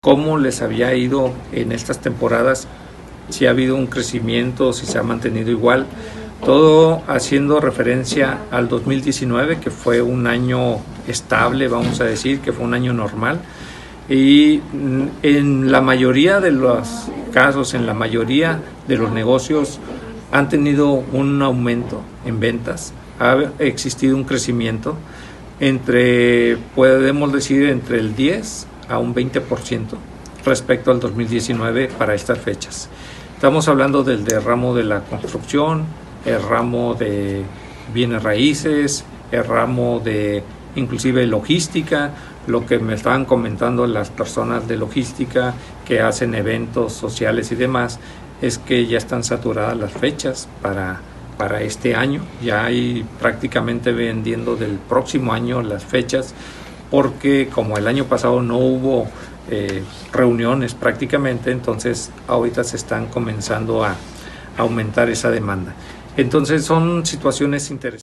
cómo les había ido en estas temporadas, si ha habido un crecimiento, si se ha mantenido igual, todo haciendo referencia al 2019, que fue un año estable, vamos a decir, que fue un año normal. Y en la mayoría de los casos, en la mayoría de los negocios, han tenido un aumento en ventas, ha existido un crecimiento podemos decir, entre el 10 a un 20% respecto al 2019 para estas fechas. Estamos hablando del ramo de la construcción, el ramo de bienes raíces, el ramo de inclusive logística, lo que me estaban comentando las personas de logística que hacen eventos sociales y demás, es que ya están saturadas las fechas para este año, ya hay prácticamente vendiendo del próximo año las fechas, porque como el año pasado no hubo reuniones prácticamente, entonces ahorita se están comenzando a aumentar esa demanda. Entonces son situaciones interesantes.